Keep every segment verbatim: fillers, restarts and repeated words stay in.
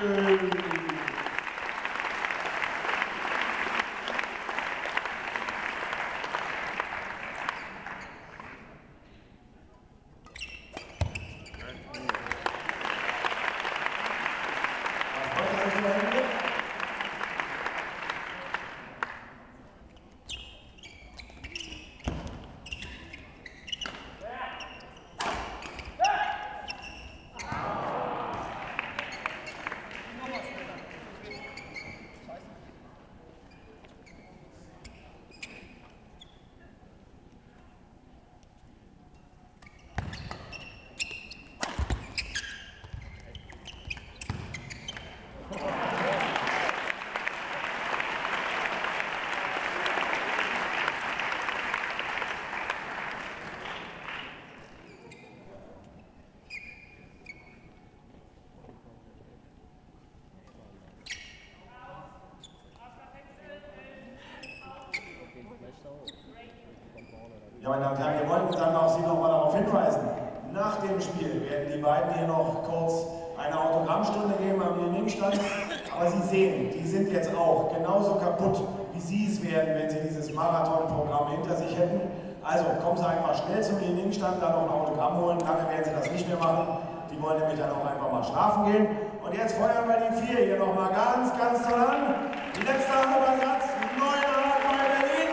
Ja, meine Damen und Herren, wir wollen dann auch Sie noch mal darauf hinweisen, nach dem Spiel werden die beiden hier noch kurz eine Autogrammstunde geben am Leninstand. Aber Sie sehen, die sind jetzt auch genauso kaputt, wie Sie es wären, wenn Sie dieses Marathonprogramm hinter sich hätten. Also kommen Sie einfach schnell zum Leninstand, dann noch ein Autogramm holen, lange werden Sie das nicht mehr machen. Die wollen nämlich dann auch einfach mal schlafen gehen. Und jetzt feuern wir die vier hier noch mal ganz, ganz toll an. Die letzte halber Satz, neuer bei Berlin.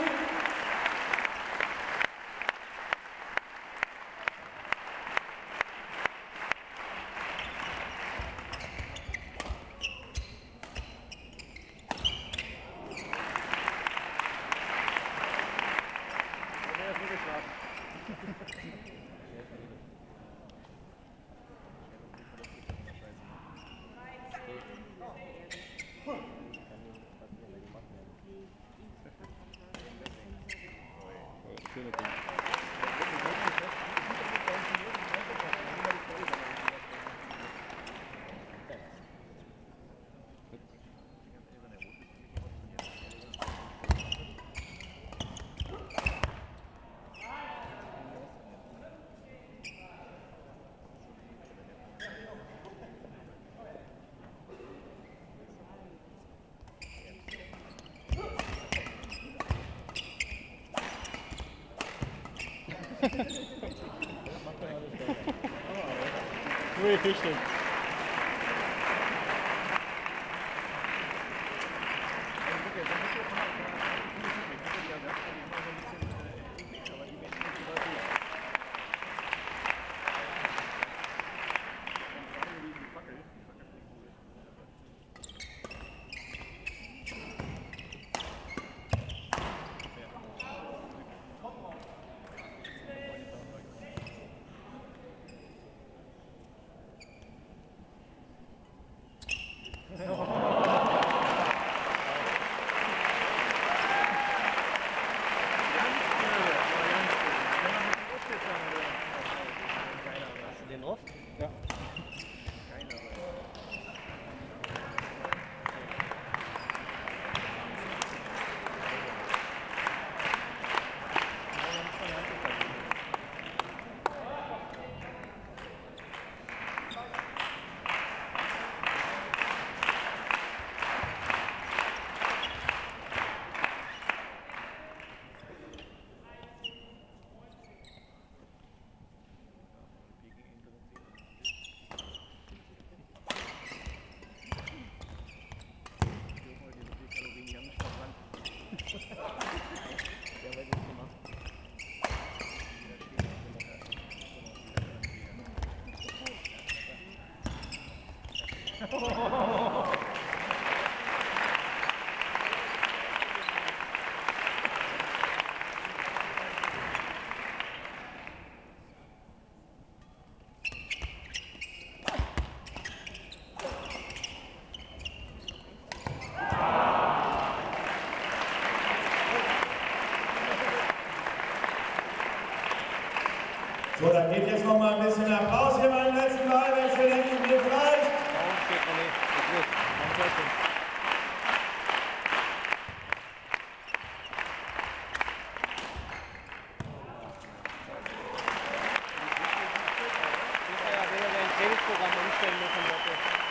Muy efficient. Ja. So, dann geht jetzt noch mal ein bisschen Applaus hier beim letzten Ballwechsel, denke ich mir vielleicht. Trainingsprogramm umstellen müssen.